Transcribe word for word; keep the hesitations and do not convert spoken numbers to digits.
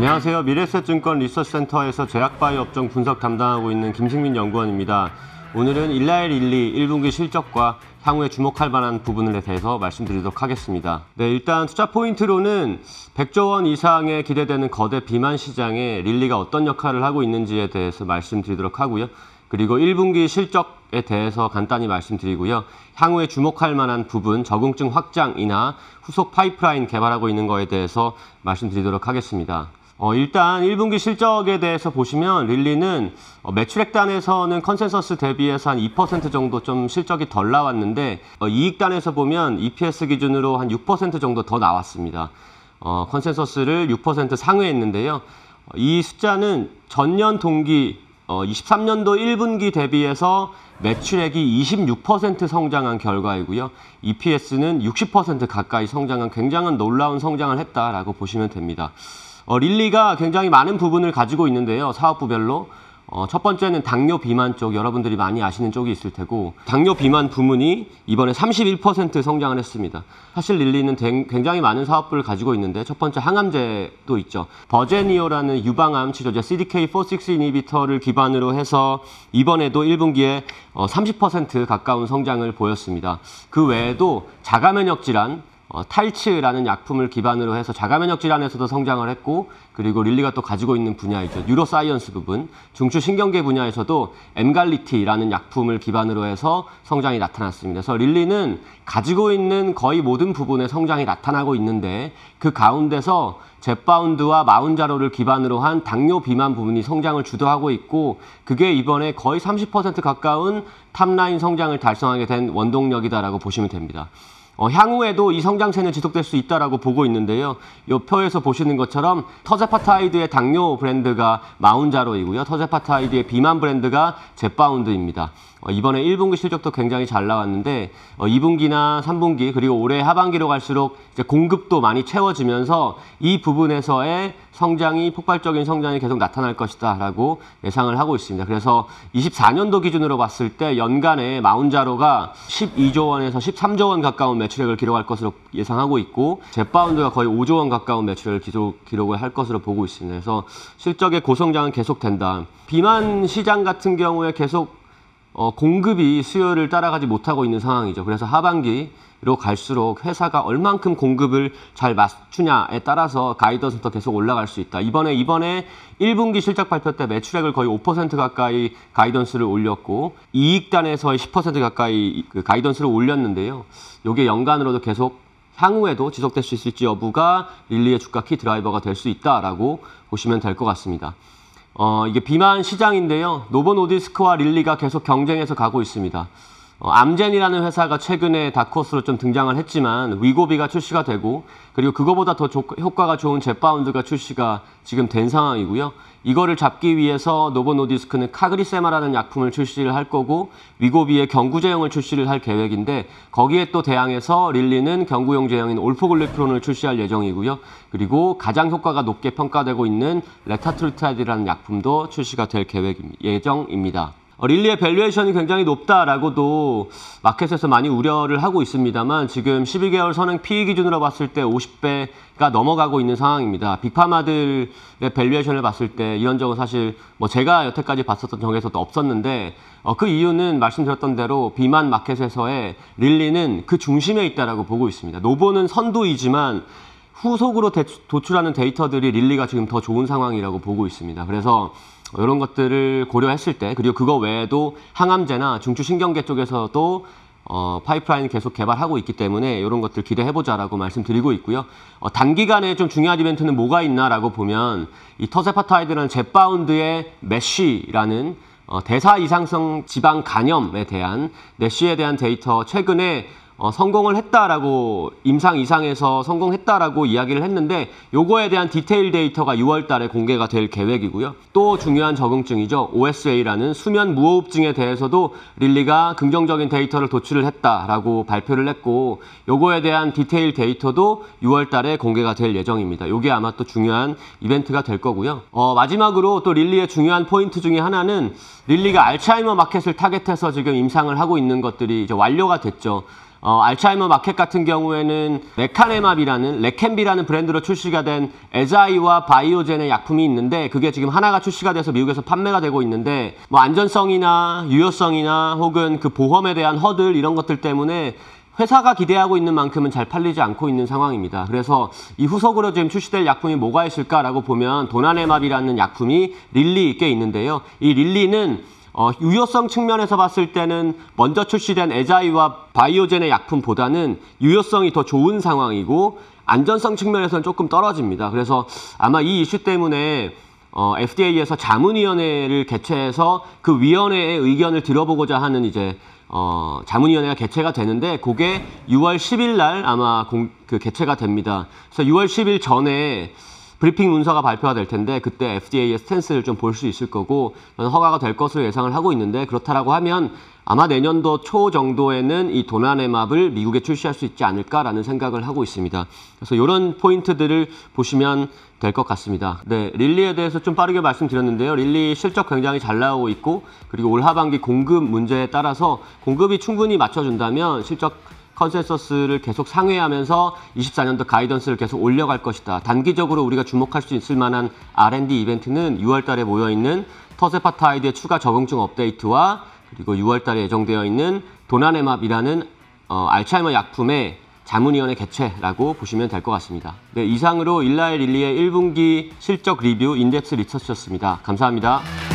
안녕하세요. 미래에셋증권 리서치센터에서 제약바이오 업종 분석 담당하고 있는 김승민 연구원입니다. 오늘은 일일일이 일 분기 실적과 향후에 주목할 만한 부분에 대해서 말씀드리도록 하겠습니다. 네, 일단 투자 포인트로는 백조 원 이상에 기대되는 거대 비만 시장에 릴리가 어떤 역할을 하고 있는지에 대해서 말씀드리도록 하고요. 그리고 일 분기 실적에 대해서 간단히 말씀드리고요. 향후에 주목할 만한 부분, 적응증 확장이나 후속 파이프라인 개발하고 있는 거에 대해서 말씀드리도록 하겠습니다. 어, 일단 일 분기 실적에 대해서 보시면 릴리는 어, 매출액단에서는 컨센서스 대비해서 한 이 퍼센트 정도 좀 실적이 덜 나왔는데 어, 이익단에서 보면 이피에스 기준으로 한 육 퍼센트 정도 더 나왔습니다. 어, 컨센서스를 육 퍼센트 상회했는데요. 어, 이 숫자는 전년 동기 어, 이십삼 년도 일 분기 대비해서 매출액이 이십육 퍼센트 성장한 결과이고요. 이피에스는 육십 퍼센트 가까이 성장한 굉장한 놀라운 성장을 했다라고 보시면 됩니다. 어, 릴리가 굉장히 많은 부분을 가지고 있는데요. 사업부별로. 어, 첫 번째는 당뇨 비만 쪽, 여러분들이 많이 아시는 쪽이 있을 테고, 당뇨 비만 부문이 이번에 삼십일 퍼센트 성장을 했습니다. 사실 릴리는 굉장히 많은 사업부를 가지고 있는데, 첫 번째 항암제도 있죠. 버제니오라는 유방암 치료제 씨디케이 사십육 이니비터를 기반으로 해서 이번에도 일 분기에 어, 삼십 퍼센트 가까운 성장을 보였습니다. 그 외에도 자가면역 질환, 어, 탈츠라는 약품을 기반으로 해서 자가면역 질환에서도 성장을 했고, 그리고 릴리가 또 가지고 있는 분야이죠. 뉴로사이언스 부분, 중추신경계 분야에서도 엠갈리티라는 약품을 기반으로 해서 성장이 나타났습니다. 그래서 릴리는 가지고 있는 거의 모든 부분에 성장이 나타나고 있는데, 그 가운데서 젯바운드와 마운자로를 기반으로 한 당뇨 비만 부분이 성장을 주도하고 있고, 그게 이번에 거의 삼십 퍼센트 가까운 탑라인 성장을 달성하게 된 원동력이다라고 보시면 됩니다. 어, 향후에도 이 성장세는 지속될 수 있다라고 보고 있는데요. 이 표에서 보시는 것처럼 터제파타이드의 당뇨 브랜드가 마운자로이고요. 터제파타이드의 비만 브랜드가 젯바운드입니다. 어, 이번에 일 분기 실적도 굉장히 잘 나왔는데 어, 이 분기나 삼 분기 그리고 올해 하반기로 갈수록 이제 공급도 많이 채워지면서 이 부분에서의 성장이 폭발적인 성장이 계속 나타날 것이다 라고 예상을 하고 있습니다. 그래서 이십사 년도 기준으로 봤을 때 연간에 마운자로가 십이조 원에서 십삼조 원 가까운 매출액을 기록할 것으로 예상하고 있고, 젯바운드가 거의 오조 원 가까운 매출액을 기록, 기록을 할 것으로 보고 있습니다. 그래서 실적의 고성장은 계속된다. 비만 시장 같은 경우에 계속 어, 공급이 수요를 따라가지 못하고 있는 상황이죠. 그래서 하반기로 갈수록 회사가 얼만큼 공급을 잘 맞추냐에 따라서 가이던스도 계속 올라갈 수 있다. 이번에 이번에 일 분기 실적 발표 때 매출액을 거의 오 퍼센트 가까이 가이던스를 올렸고, 이익단에서의 십 퍼센트 가까이 그 가이던스를 올렸는데요. 이게 연간으로도 계속 향후에도 지속될 수 있을지 여부가 릴리의 주가 키 드라이버가 될 수 있다라고 보시면 될 것 같습니다. 어, 이게 비만 시장인데요. 노보노디스크와 릴리가 계속 경쟁해서 가고 있습니다. 어, 암젠이라는 회사가 최근에 다크호스로 좀 등장을 했지만 위고비가 출시가 되고, 그리고 그거보다 더 조, 효과가 좋은 젯바운드가 출시가 지금 된 상황이고요. 이거를 잡기 위해서 노보노디스크는 카그리세마라는 약품을 출시를 할 거고, 위고비의 경구제형을 출시를 할 계획인데, 거기에 또 대항해서 릴리는 경구용 제형인 올포글리프론을 출시할 예정이고요. 그리고 가장 효과가 높게 평가되고 있는 레타트루타이드라는 약품도 출시가 될 계획 예정입니다. 어, 릴리의 밸류에이션이 굉장히 높다라고도 마켓에서 많이 우려를 하고 있습니다만, 지금 십이 개월 선행 피이 기준으로 봤을 때 오십 배가 넘어가고 있는 상황입니다. 빅파마들의 밸류에이션을 봤을 때 이런 적은 사실 뭐 제가 여태까지 봤었던 적에서도 없었는데, 어, 그 이유는 말씀드렸던 대로 비만 마켓에서의 릴리는 그 중심에 있다라고 보고 있습니다. 노보는 선두이지만 후속으로 대, 도출하는 데이터들이 릴리가 지금 더 좋은 상황이라고 보고 있습니다. 그래서 이런 것들을 고려했을 때, 그리고 그거 외에도 항암제나 중추신경계 쪽에서도 어, 파이프라인 계속 개발하고 있기 때문에 이런 것들 기대해보자라고 말씀드리고 있고요. 어, 단기간에 좀 중요한 이벤트는 뭐가 있나라고 보면, 이 터제파타이드라는 젯바운드의 메쉬라는 어, 대사 이상성 지방 간염에 대한 내쉬에 대한 데이터 최근에 어, 성공을 했다라고, 임상 이상에서 성공했다라고 이야기를 했는데, 요거에 대한 디테일 데이터가 유월 달에 공개가 될 계획이고요. 또 중요한 적응증이죠. 오에스에이라는 수면 무호흡증에 대해서도 릴리가 긍정적인 데이터를 도출을 했다라고 발표를 했고, 요거에 대한 디테일 데이터도 유월 달에 공개가 될 예정입니다. 요게 아마 또 중요한 이벤트가 될 거고요. 어, 마지막으로 또 릴리의 중요한 포인트 중에 하나는, 릴리가 알츠하이머 마켓을 타겟해서 지금 임상을 하고 있는 것들이 이제 완료가 됐죠. 어, 알츠하이머 마켓 같은 경우에는 레카네맙이라는 레캔비라는 브랜드로 출시가 된 에자이와 바이오젠의 약품이 있는데 그게 지금 하나가 출시가 돼서 미국에서 판매가 되고 있는데 뭐 안전성이나 유효성이나 혹은 그 보험에 대한 허들 이런 것들 때문에 회사가 기대하고 있는 만큼은 잘 팔리지 않고 있는 상황입니다. 그래서 이 후속으로 지금 출시될 약품이 뭐가 있을까라고 보면 도나네맙이라는 약품이 릴리 꽤 있는데요. 이 릴리는 어, 유효성 측면에서 봤을 때는 먼저 출시된 에자이와 바이오젠의 약품보다는 유효성이 더 좋은 상황이고 안전성 측면에서는 조금 떨어집니다. 그래서 아마 이 이슈 때문에 어, 에프디에이에서 자문위원회를 개최해서 그 위원회의 의견을 들어보고자 하는 이제 어, 자문위원회가 개최가 되는데 그게 유월 십일 날 아마 공, 그 개최가 됩니다. 그래서 유월 십일 전에 브리핑 문서가 발표가 될 텐데 그때 에프디에이의 스탠스를 좀 볼 수 있을 거고 저는 허가가 될 것으로 예상을 하고 있는데 그렇다라고 하면 아마 내년도 초 정도에는 이 도나네맙을 미국에 출시할 수 있지 않을까라는 생각을 하고 있습니다. 그래서 이런 포인트들을 보시면 될 것 같습니다. 네, 릴리에 대해서 좀 빠르게 말씀드렸는데요. 릴리 실적 굉장히 잘 나오고 있고 그리고 올 하반기 공급 문제에 따라서 공급이 충분히 맞춰준다면 실적 컨센서스를 계속 상회하면서 이십사 년도 가이던스를 계속 올려갈 것이다. 단기적으로 우리가 주목할 수 있을 만한 알 앤 디 이벤트는 유월 달에 모여있는 터세파타이드의 추가 적응증 업데이트와 그리고 유월 달에 예정되어 있는 도나네맙이라는 어, 알츠하이머 약품의 자문위원회 개최라고 보시면 될 것 같습니다. 네, 이상으로 일라이 릴리의 일 분기 실적 리뷰 인덱스 리서치였습니다. 감사합니다.